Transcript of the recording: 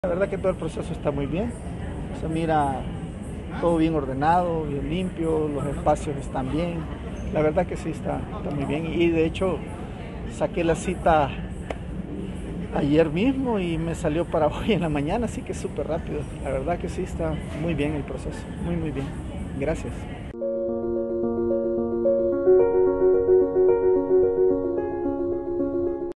La verdad que todo el proceso está muy bien, se mira todo bien ordenado, bien limpio, los espacios están bien, la verdad que sí está muy bien y de hecho saqué la cita ayer mismo y me salió para hoy en la mañana, así que súper rápido, la verdad que sí está muy bien el proceso, muy bien, gracias.